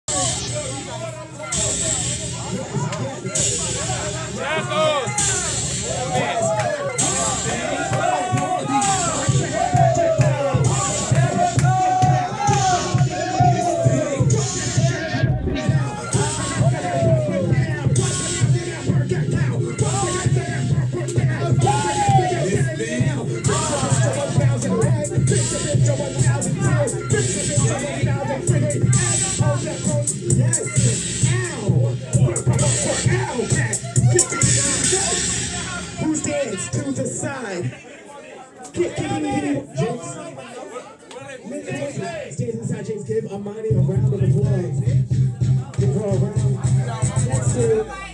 Who's dance to the side? Jinx. Stand inside Jinx. Give Amani a round of applause. Give her a round. That's it.